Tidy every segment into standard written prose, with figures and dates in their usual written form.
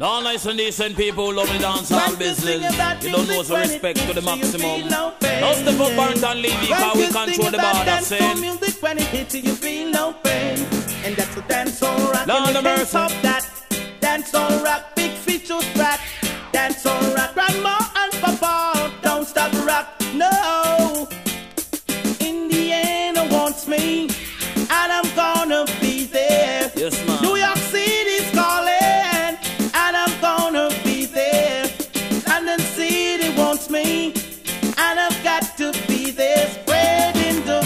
All nice and decent people who love the dancehall business. You don't know, so respect to the maximum. Now step up Barrington Levy, because we control the border. Saying music when it hits you, you feel no pain. And that's a dancehall rock. Lord of mercy. That dancehall rock, big feature track. Dancehall rock, grandma and papa, don't stop rock. No, in the end, it wants me, and I'm gonna be there. Yes, man. New York City's calling, and I'm gonna be there. London City wants me, and I've got to be there. Spreading the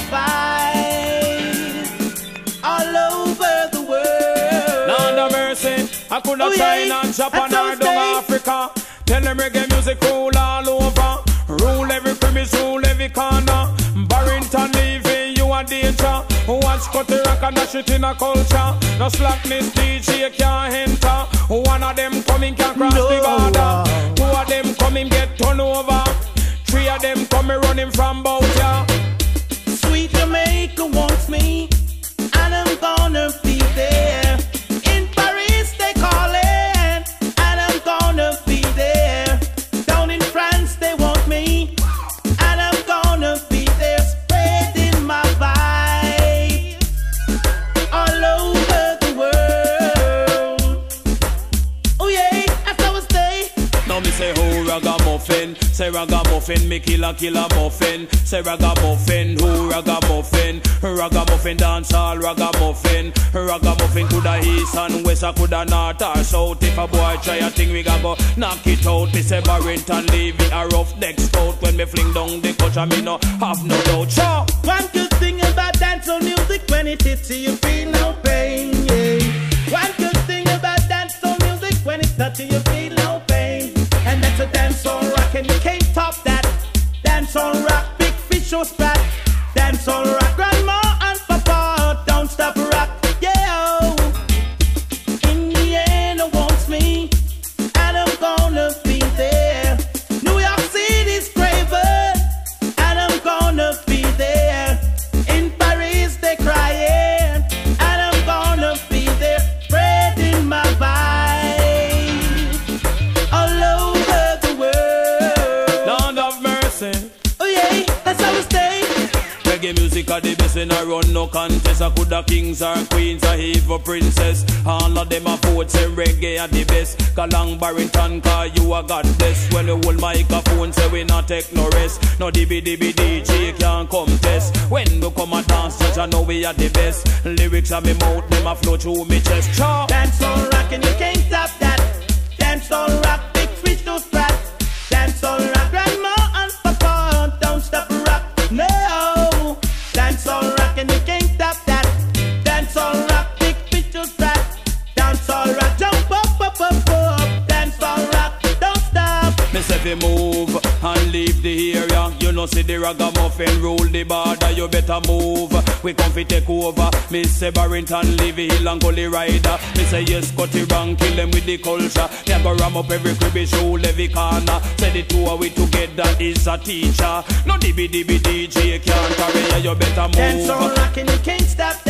vibes all over the world. Lord of mercy, I could have tried and Japan or down Africa. Tell them reggae music rule all over. Rule every premise, rule every corner. Barrington Levy, you a danger. Watch cut the rock and dash it in a culture. No slackness, DJ can't enter. One of them coming can cross the border. Two of them coming get turned over. Three of them coming running from bout ya. Sweet Jamaica wants me, and I'm gonna be there. In Paris they calling, and I'm gonna be there. Down in France they want me, and I'm gonna be there. Spreading my vibe all over the world. Oh yeah, that's how I stay. Now me say who ragamuffin, say ragamuffin, me kill a muffin. Say ragamuffin, who ragamuffin, ragamuffin dancehall ragamuffin. Ragamuffin coulda east and west, I coulda north or south. If a boy try a thing, we go knock it out. Me say Barrington Levy a rough neck stout. When me fling down the culture, me no have no doubt. Sure. One good thing about dancehall music, when it hits you, you feel no pain. Yeah. One good thing about dancehall music, when it touches you, feel no pain. And that's a dancehall rock, and you can't top that. Dancehall rock, big fish or sprat. Dancehall rock, grandma and papa, don't stop rock. Yeah, in the end, it wants me, and I'm gonna be there. New York City's craving, and I'm gonna be there. In Paris they crying, and I'm gonna be there. Spreading my vibe all over the world. Lord of mercy. Oh yeah, that's how we stay. Reggae music are the best in a run, no contest. I coulda kings or queens or even princess. All of them a vote say reggae are the best. Galang Barrington, cause you a goddess. When you hold microphone, say we not take no rest. No DJ can't come test. When we come a dance, judge I know we are the best. Lyrics on me mouth, them a flow through me chest. Chop. Dancehall rock, and you can't stop that. Dancehall rock, big fish to sprat. Dancehall rock, grandma and papa, don't stop rock. No, dancehall rock, and you can't stop that. Dancehall rock, big fish to sprat. Dancehall rock, jump up, up, up, up. Dancehall rock, don't stop. Me say fi move and leave the area. You know see the ragamuffin rule the border. You better move. We come fi take over. Me say Barrington Levy Hill and Gully Rider. Me say yes, cut it wrong, kill them with the culture. Me go ram up every cribby show, every corner. Say the two of we together is a teacher. No DJ can't carry you. You better move. Dancehall rock, and you can't stop